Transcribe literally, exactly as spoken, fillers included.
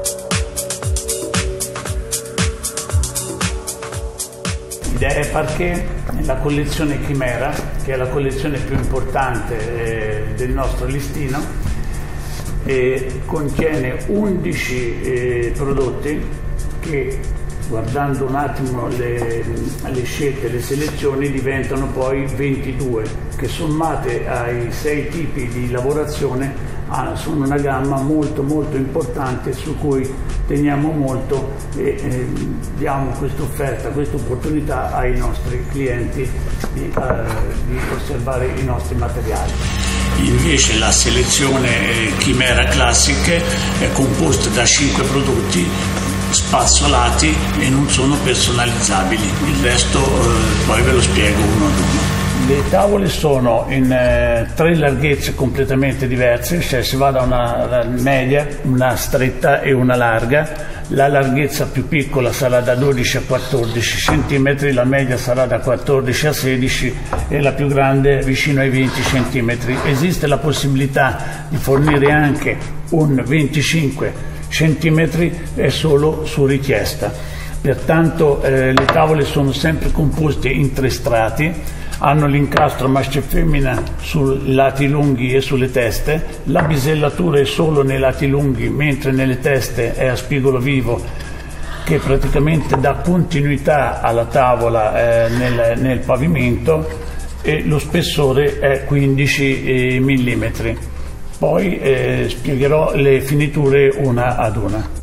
Idee Parquet, la collezione Chimera, che è la collezione più importante eh, del nostro listino, e contiene undici eh, prodotti che, guardando un attimo le, le scelte, le selezioni, diventano poi ventidue, che sommate ai sei tipi di lavorazione ah, sono una gamma molto molto importante su cui teniamo molto e eh, diamo questa offerta, questa opportunità ai nostri clienti di, eh, di osservare i nostri materiali. Invece la selezione Chimera Classic è composta da cinque prodotti spazzolati e non sono personalizzabili, il resto eh, poi ve lo spiego uno ad uno. Le tavole sono in eh, tre larghezze completamente diverse, cioè si va da una media, una stretta e una larga. La larghezza più piccola sarà da dodici a quattordici centimetri, la media sarà da quattordici a sedici e la più grande vicino ai venti centimetri. Esiste la possibilità di fornire anche un venticinque centimetri, è solo su richiesta. Pertanto eh, le tavole sono sempre composte in tre strati, hanno l'incastro maschio e femmina sui lati lunghi e sulle teste, la bisellatura è solo nei lati lunghi, mentre nelle teste è a spigolo vivo, che praticamente dà continuità alla tavola eh, nel, nel pavimento, e lo spessore è quindici millimetri. Poi eh, spiegherò le finiture una ad una.